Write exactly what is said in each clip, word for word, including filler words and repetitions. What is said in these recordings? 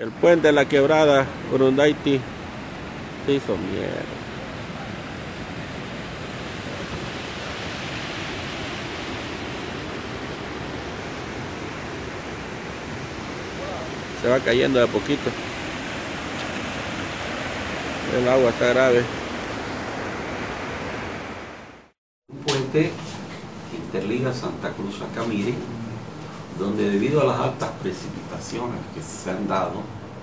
El puente de la quebrada Urundayti se hizo mierda. Se va cayendo de a poquito. El agua está grave. Un puente que interliga Santa Cruz a Camiri, donde debido a las altas precipitaciones que se han dado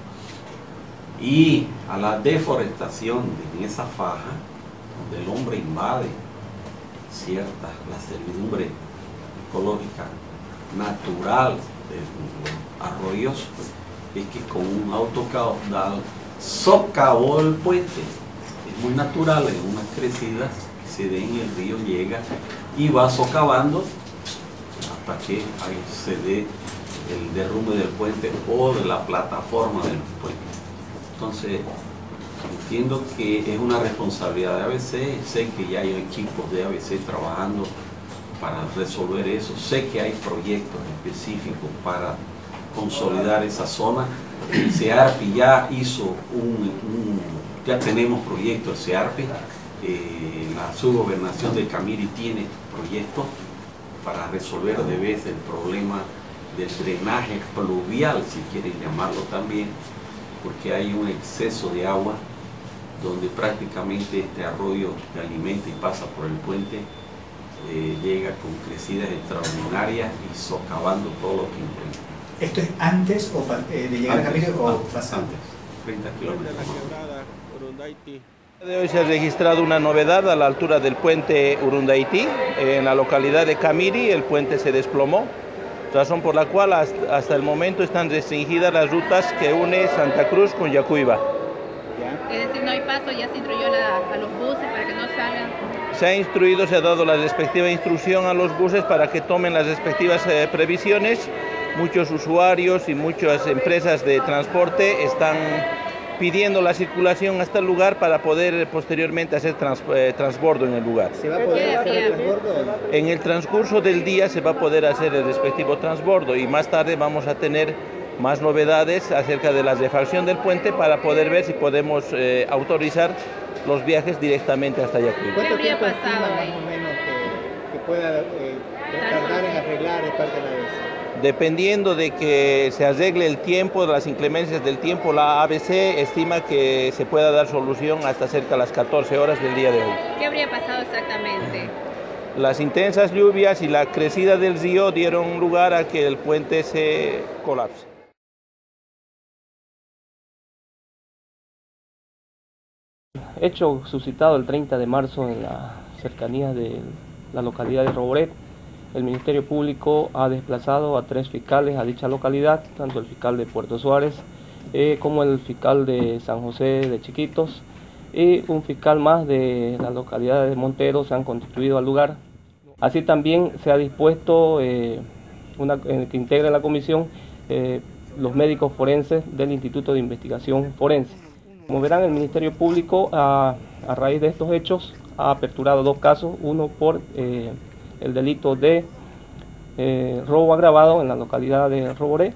y a la deforestación en esa faja, donde el hombre invade cierta la servidumbre ecológica natural de los arroyos, es que con un autocaudal socavó el puente. Es muy natural en unas crecidas que se den y el río llega y va socavando hasta que se dé el derrumbe del puente o de la plataforma del puente. Entonces, entiendo que es una responsabilidad de A B C, sé que ya hay equipos de A B C trabajando para resolver eso, sé que hay proyectos específicos para consolidar esa zona. El CEARPI ya hizo un, un ya tenemos proyectos, el CEARPI, eh, la subgobernación de Camiri tiene proyectos para resolver de vez el problema del drenaje pluvial, si quieren llamarlo también, porque hay un exceso de agua donde prácticamente este arroyo que alimenta y pasa por el puente eh, llega con crecidas extraordinarias y socavando todo lo que encuentra. ¿Esto es antes o, eh, de llegar Antes, a Camiri o antes, pasando? antes, treinta kilómetros más. De hoy se ha registrado una novedad a la altura del puente Urundayti, en la localidad de Camiri. El puente se desplomó, razón por la cual hasta, hasta el momento están restringidas las rutas que une Santa Cruz con Yacuiba. Es decir, no hay paso, ya se instruyó la, a los buses para que no salgan. Se ha instruido, se ha dado la respectiva instrucción a los buses para que tomen las respectivas eh, previsiones. Muchos usuarios y muchas empresas de transporte están pidiendo la circulación hasta el lugar para poder posteriormente hacer trans, eh, transbordo en el lugar. ¿Se va a poder hacer el transbordo? En el transcurso del día se va a poder hacer el respectivo transbordo y más tarde vamos a tener más novedades acerca de la refacción del puente para poder ver si podemos eh, autorizar los viajes directamente hasta Yacuiba. ¿Cuánto tiempo pasado estima más ahí? o menos que, que pueda eh, tardar en arreglar de parte de la A B C? Dependiendo de que se arregle el tiempo, de las inclemencias del tiempo, la A B C estima que se pueda dar solución hasta cerca de las catorce horas del día de hoy. ¿Qué habría pasado exactamente? Las intensas lluvias y la crecida del río dieron lugar a que el puente se colapse. Hecho suscitado el treinta de marzo en la cercanía de la localidad de Roboret, el Ministerio Público ha desplazado a tres fiscales a dicha localidad, tanto el fiscal de Puerto Suárez eh, como el fiscal de San José de Chiquitos y un fiscal más de la localidad de Montero se han constituido al lugar. Así también se ha dispuesto eh, una, eh, que integre la comisión eh, los médicos forenses del Instituto de Investigación Forense. Como verán, el Ministerio Público a, a raíz de estos hechos ha aperturado dos casos, uno por eh, el delito de eh, robo agravado en la localidad de Roboré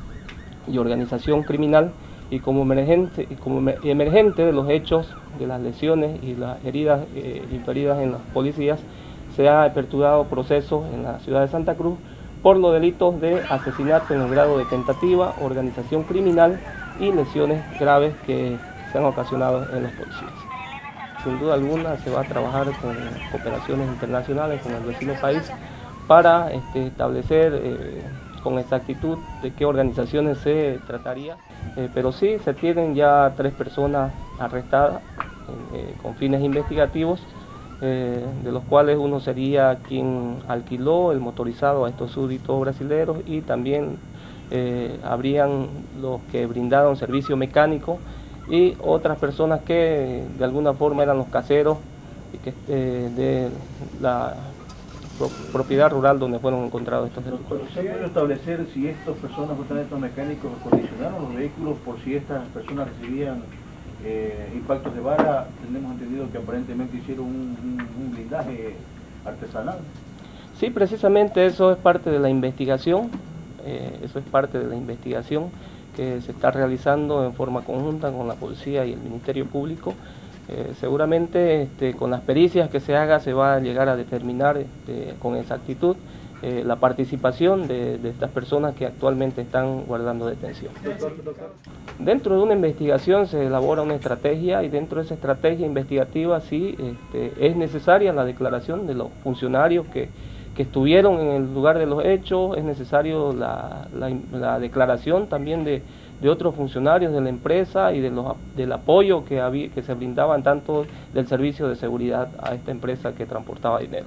y organización criminal, y como emergente, y como emergente de los hechos de las lesiones y las heridas eh, inferidas en las policías, se ha aperturado procesos en la ciudad de Santa Cruz por los delitos de asesinato en el grado de tentativa, organización criminal y lesiones graves que se han ocasionado en los policías. Sin duda alguna se va a trabajar con cooperaciones internacionales con el vecino país para este, establecer eh, con exactitud de qué organizaciones se trataría, eh, pero sí se tienen ya tres personas arrestadas eh, con fines investigativos, eh, de los cuales uno sería quien alquiló el motorizado a estos súbditos brasileños y también eh, habrían los que brindaron servicio mecánico y otras personas que de alguna forma eran los caseros y que, eh, de la pro propiedad rural donde fueron encontrados estos vehículos. ¿Se puede establecer si estas personas, justamente estos mecánicos, condicionaron los vehículos por si estas personas recibían eh, impactos de bala? Tenemos entendido que aparentemente hicieron un, un, un blindaje artesanal. Sí, precisamente eso es parte de la investigación, eh, eso es parte de la investigación que se está realizando en forma conjunta con la policía y el Ministerio Público. Eh, seguramente este, con las pericias que se haga se va a llegar a determinar este, con exactitud eh, la participación de, de estas personas que actualmente están guardando detención. Dentro de una investigación se elabora una estrategia y dentro de esa estrategia investigativa sí este, es necesaria la declaración de los funcionarios que, que estuvieron en el lugar de los hechos, es necesario la, la, la declaración también de, de otros funcionarios de la empresa y de los, del apoyo que, había, que se brindaban tanto del servicio de seguridad a esta empresa que transportaba dinero.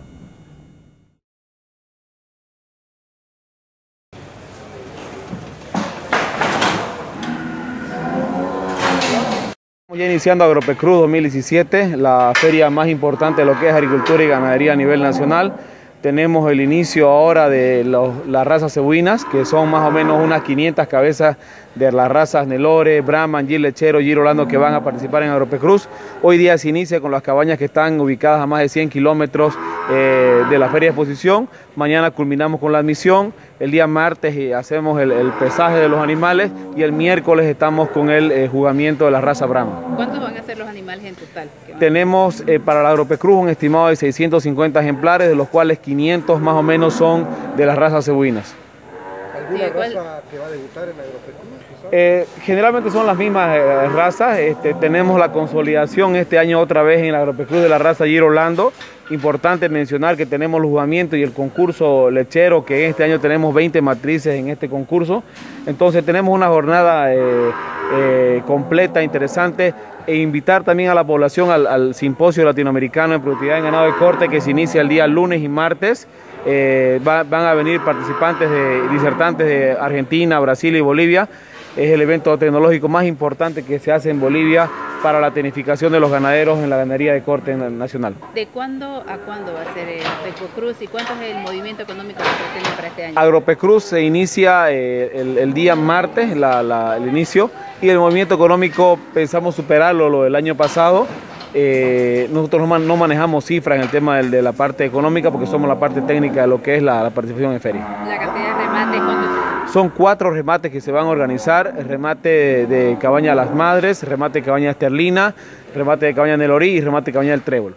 Ya iniciando Agropecruz dos mil diecisiete, la feria más importante de lo que es agricultura y ganadería a nivel nacional. Tenemos el inicio ahora de los, las razas cebuinas, que son más o menos unas quinientas cabezas de las razas Nelore, Brahman, Gir Lechero, Gir Holando que van a participar en Agropecruz. Hoy día se inicia con las cabañas que están ubicadas a más de cien kilómetros eh, de la feria de exposición. Mañana culminamos con la admisión. El día martes eh, hacemos el, el pesaje de los animales y el miércoles estamos con el eh, jugamiento de la raza Brahman. ¿Cuántos van a ser los animales en total? Tenemos eh, para la Agropecruz un estimado de seiscientos cincuenta ejemplares, de los cuales quinientos más o menos son de las razas cebuinas. ¿Alguna sí, raza que va a debutar en la Agropecruz? Eh, generalmente son las mismas eh, razas. Este, tenemos la consolidación este año otra vez en la Agropecruz de la raza Gir Holando. Importante mencionar que tenemos el jugamiento y el concurso lechero, que este año tenemos veinte matrices en este concurso. Entonces tenemos una jornada eh, eh, completa, interesante, e invitar también a la población al, al simposio latinoamericano en productividad en ganado de corte que se inicia el día lunes y martes. Eh, va, van a venir participantes, de, disertantes de Argentina, Brasil y Bolivia. Es el evento tecnológico más importante que se hace en Bolivia para la tecnificación de los ganaderos en la ganadería de corte nacional. ¿De cuándo a cuándo va a ser el Agropecruz y cuánto es el movimiento económico que pretende para este año? Agropecruz se inicia eh, el, el día martes, la, la, el inicio, y el movimiento económico pensamos superarlo lo del año pasado. Eh, nosotros no manejamos cifras en el tema del, de la parte económica porque somos la parte técnica de lo que es la, la participación en feria. ¿La cantidad de remates cuánto? Son cuatro remates que se van a organizar: remate de, de cabaña Las Madres, remate de cabaña Esterlina, remate de cabaña Nelorí y remate de cabaña del Trébol.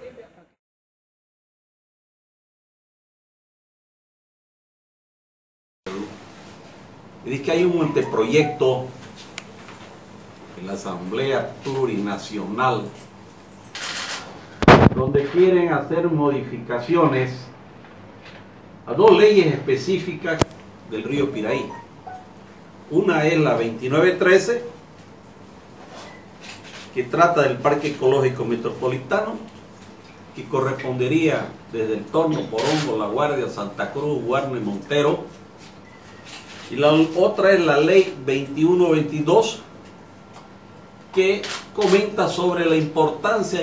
Es que hay un anteproyecto en la Asamblea Plurinacional donde quieren hacer modificaciones a dos leyes específicas del río Piraí. Una es la veintinueve trece, que trata del Parque Ecológico Metropolitano, que correspondería desde el Torno, Porongo, La Guardia, Santa Cruz, Guarne, Montero. Y la otra es la ley veintiuno veintidós, que comenta sobre la importancia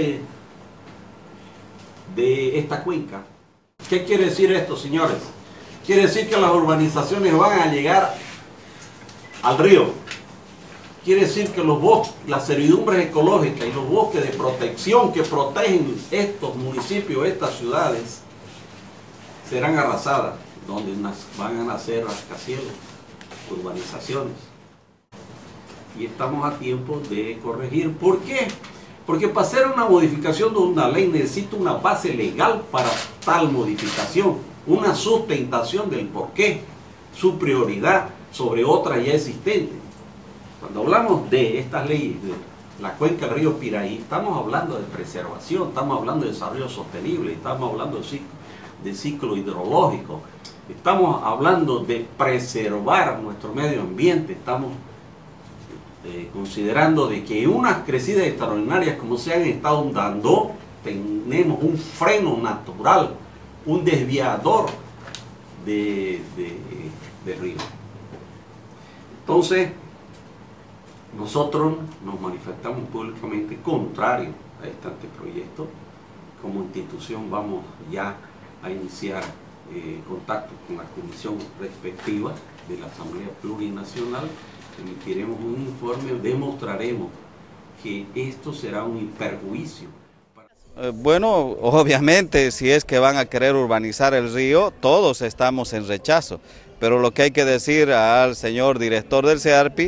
de esta cuenca. ¿Qué quiere decir esto, señores? Quiere decir que las urbanizaciones van a llegar al río. Quiere decir que los bosques, las servidumbres ecológicas y los bosques de protección que protegen estos municipios, estas ciudades, serán arrasadas, donde van a nacer rascacielos, urbanizaciones. Y estamos a tiempo de corregir. ¿Por qué? Porque para hacer una modificación de una ley necesita una base legal para tal modificación, una sustentación del porqué, su prioridad sobre otras ya existentes. Cuando hablamos de estas leyes, de la cuenca del río Piraí, estamos hablando de preservación, estamos hablando de desarrollo sostenible, estamos hablando de ciclo, de ciclo hidrológico, estamos hablando de preservar nuestro medio ambiente, estamos eh, considerando de que unas crecidas extraordinarias como se han estado dando, tenemos un freno natural, un desviador de, de, de río. Entonces, nosotros nos manifestamos públicamente contrario a este anteproyecto. Como institución vamos ya a iniciar eh, contacto con la comisión respectiva de la Asamblea Plurinacional, emitiremos un informe, demostraremos que esto será un perjuicio. Eh, bueno, obviamente si es que van a querer urbanizar el río, todos estamos en rechazo, pero lo que hay que decir al señor director del CEARPI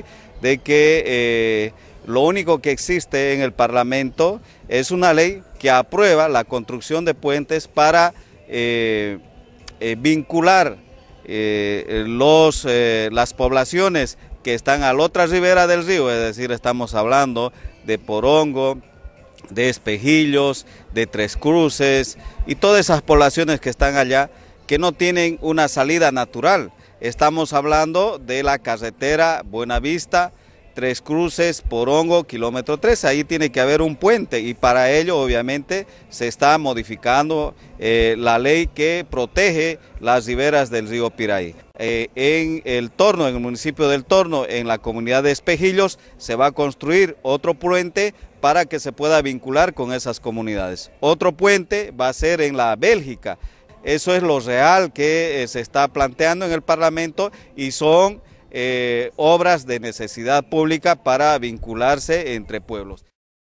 de que eh, lo único que existe en el Parlamento es una ley que aprueba la construcción de puentes para eh, eh, vincular eh, los, eh, las poblaciones que están a la otra ribera del río, es decir, estamos hablando de Porongo, de Espejillos, de Tres Cruces y todas esas poblaciones que están allá que no tienen una salida natural. Estamos hablando de la carretera Buenavista, Tres Cruces, Porongo, kilómetro tres, ahí tiene que haber un puente y para ello obviamente se está modificando eh, la ley que protege las riberas del río Piraí. Eh, en el Torno, en el municipio del Torno, en la comunidad de Espejillos, se va a construir otro puente para que se pueda vincular con esas comunidades. Otro puente va a ser en la Bélgica. Eso es lo real que eh, se está planteando en el Parlamento y son eh, obras de necesidad pública para vincularse entre pueblos.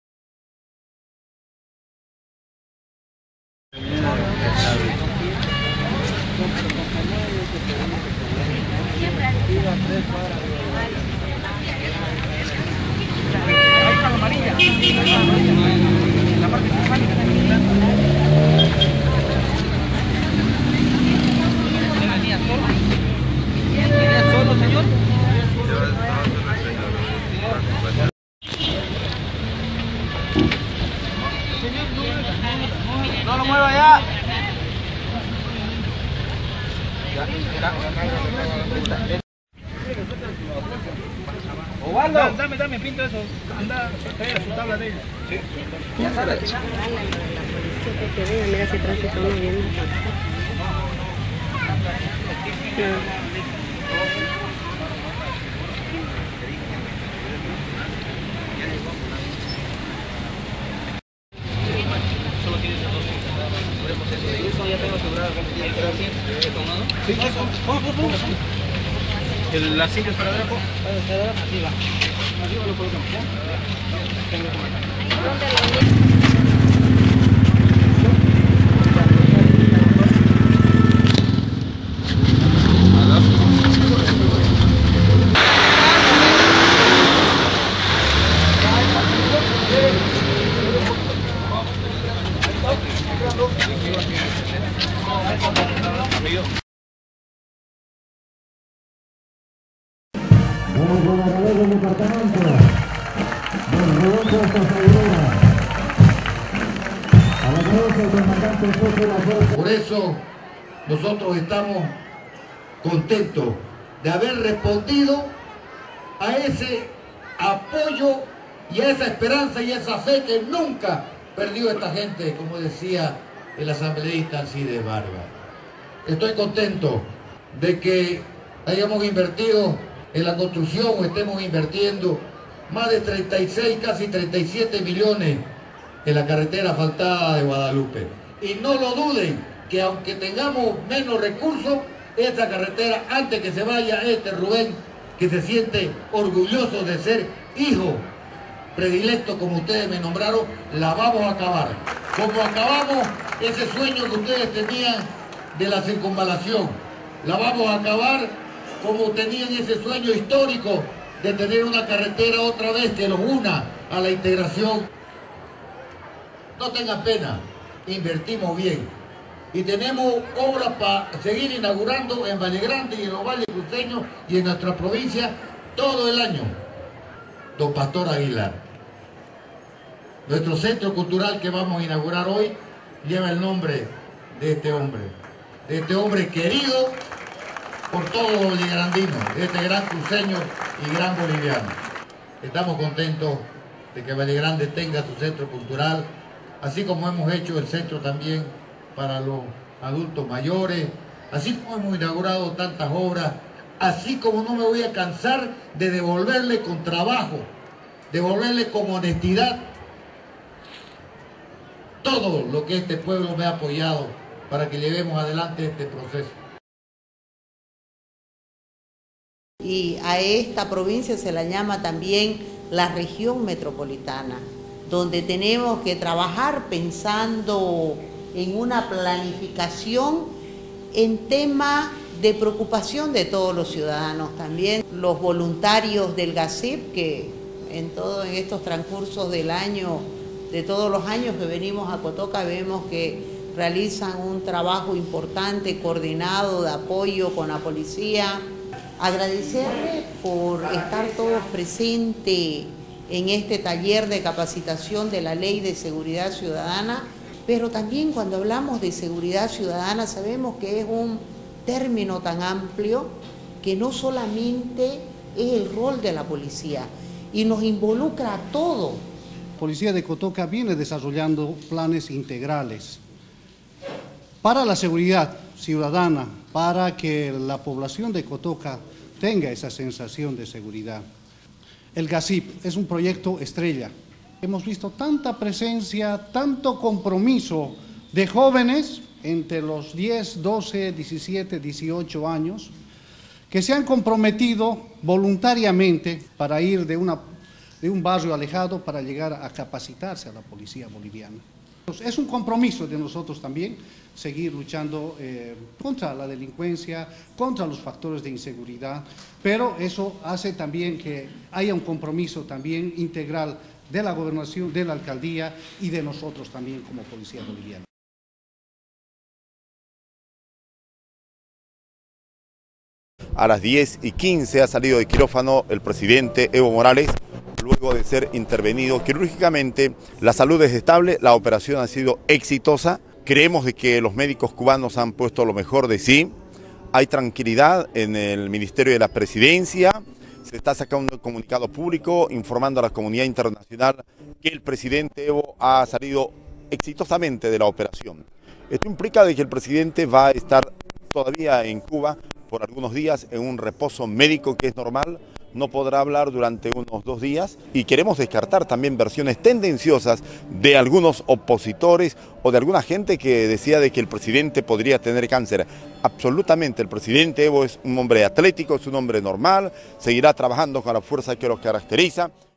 No lo mueva ya. Ovaldo, dame, dame, pinto eso. Anda, pega su tabla de ella. Sí. Ya sabes. Mira si tránsito no viene. ¿Las sillas para abajo? Arriba. Arriba lo colocamos. Por eso nosotros estamos contentos de haber respondido a ese apoyo y a esa esperanza y esa fe que nunca perdió esta gente, como decía el asambleísta Alcides Barba. Estoy contento de que hayamos invertido en la construcción o estemos invirtiendo más de treinta y seis, casi treinta y siete millones en la carretera asfaltada de Guadalupe. Y no lo duden, que aunque tengamos menos recursos, esta carretera, antes que se vaya este Rubén, que se siente orgulloso de ser hijo predilecto como ustedes me nombraron, la vamos a acabar. Como acabamos ese sueño que ustedes tenían de la circunvalación, la vamos a acabar como tenían ese sueño histórico de tener una carretera otra vez que los una a la integración. No tengan pena, invertimos bien y tenemos obras para seguir inaugurando en Valle Grande y en los valles cruceños y en nuestra provincia todo el año. Don Pastor Aguilar, nuestro centro cultural que vamos a inaugurar hoy lleva el nombre de este hombre, de este hombre querido por todos los vallegrandinos, de este gran cruceño y gran boliviano. Estamos contentos de que Valle Grande tenga su centro cultural, así como hemos hecho el centro también para los adultos mayores, así como hemos inaugurado tantas obras, así como no me voy a cansar de devolverle con trabajo, devolverle con honestidad todo lo que este pueblo me ha apoyado para que llevemos adelante este proceso. Y a esta provincia se la llama también la región metropolitana, donde tenemos que trabajar pensando en una planificación en tema de preocupación de todos los ciudadanos también, los voluntarios del GACIP que en todo en estos transcursos del año, de todos los años que venimos a Cotoca, vemos que realizan un trabajo importante, coordinado, de apoyo con la policía. Agradecerle por estar todos presentes en este taller de capacitación de la Ley de Seguridad Ciudadana, pero también cuando hablamos de seguridad ciudadana sabemos que es un término tan amplio que no solamente es el rol de la policía y nos involucra a todo. La Policía de Cotoca viene desarrollando planes integrales para la seguridad ciudadana, para que la población de Cotoca tenga esa sensación de seguridad. El GACIP es un proyecto estrella. Hemos visto tanta presencia, tanto compromiso de jóvenes entre los diez, doce, diecisiete, dieciocho años, que se han comprometido voluntariamente para ir de, una, de un barrio alejado para llegar a capacitarse a la policía boliviana. Es un compromiso de nosotros también seguir luchando eh, contra la delincuencia, contra los factores de inseguridad, pero eso hace también que haya un compromiso también integral de la gobernación, de la alcaldía y de nosotros también como policía boliviana. A las diez y quince ha salido de quirófano el presidente Evo Morales, luego de ser intervenido quirúrgicamente. La salud es estable, la operación ha sido exitosa. Creemos de que los médicos cubanos han puesto lo mejor de sí. Hay tranquilidad en el Ministerio de la Presidencia. Se está sacando un comunicado público informando a la comunidad internacional que el presidente Evo ha salido exitosamente de la operación. Esto implica de que el presidente va a estar todavía en Cuba por algunos días en un reposo médico que es normal, no podrá hablar durante unos dos días y queremos descartar también versiones tendenciosas de algunos opositores o de alguna gente que decía de que el presidente podría tener cáncer. Absolutamente, el presidente Evo es un hombre atlético, es un hombre normal, seguirá trabajando con la fuerza que lo caracteriza.